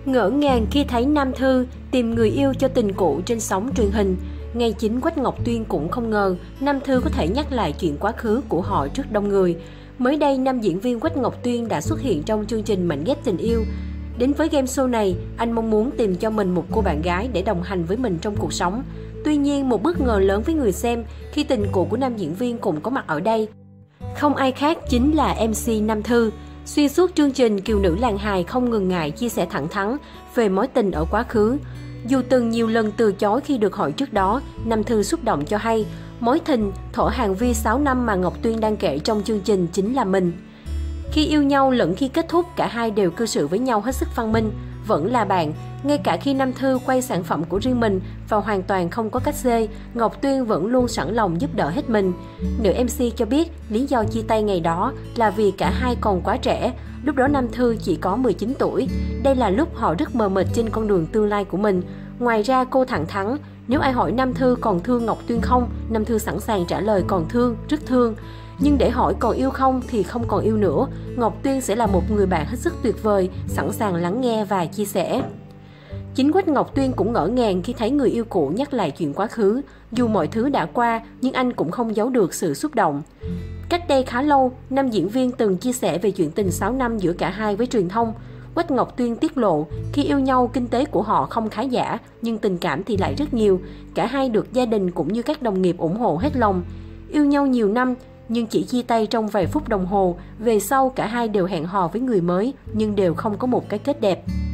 Ngỡ ngàng khi thấy Nam Thư tìm người yêu cho tình cũ trên sóng truyền hình. Ngay chính Quách Ngọc Tuyên cũng không ngờ Nam Thư có thể nhắc lại chuyện quá khứ của họ trước đông người. Mới đây, nam diễn viên Quách Ngọc Tuyên đã xuất hiện trong chương trình Mảnh ghép tình yêu. Đến với game show này, anh mong muốn tìm cho mình một cô bạn gái để đồng hành với mình trong cuộc sống. Tuy nhiên, một bất ngờ lớn với người xem khi tình cũ của nam diễn viên cũng có mặt ở đây. Không ai khác chính là MC Nam Thư. Xuyên suốt chương trình, kiều nữ làng hài không ngần ngại chia sẻ thẳng thắn về mối tình ở quá khứ. Dù từng nhiều lần từ chối khi được hỏi trước đó, Nam Thư xúc động cho hay mối tình thổ hàng vi 6 năm mà Ngọc Tuyên đang kể trong chương trình chính là mình. Khi yêu nhau lẫn khi kết thúc, cả hai đều cư xử với nhau hết sức văn minh, vẫn là bạn. Ngay cả khi Nam Thư quay sản phẩm của riêng mình và hoàn toàn không có cách xê, Ngọc Tuyên vẫn luôn sẵn lòng giúp đỡ hết mình. Nữ MC cho biết lý do chia tay ngày đó là vì cả hai còn quá trẻ. Lúc đó Nam Thư chỉ có 19 tuổi. Đây là lúc họ rất mờ mịt trên con đường tương lai của mình. Ngoài ra, cô thẳng thắn, nếu ai hỏi Nam Thư còn thương Ngọc Tuyên không, Nam Thư sẵn sàng trả lời còn thương, rất thương. Nhưng để hỏi còn yêu không thì không còn yêu nữa. Ngọc Tuyên sẽ là một người bạn hết sức tuyệt vời, sẵn sàng lắng nghe và chia sẻ. Chính Quách Ngọc Tuyên cũng ngỡ ngàng khi thấy người yêu cũ nhắc lại chuyện quá khứ. Dù mọi thứ đã qua, nhưng anh cũng không giấu được sự xúc động. Cách đây khá lâu, nam diễn viên từng chia sẻ về chuyện tình 6 năm giữa cả hai với truyền thông. Quách Ngọc Tuyên tiết lộ, khi yêu nhau, kinh tế của họ không khá giả, nhưng tình cảm thì lại rất nhiều. Cả hai được gia đình cũng như các đồng nghiệp ủng hộ hết lòng. Yêu nhau nhiều năm, nhưng chỉ chia tay trong vài phút đồng hồ. Về sau, cả hai đều hẹn hò với người mới, nhưng đều không có một cái kết đẹp.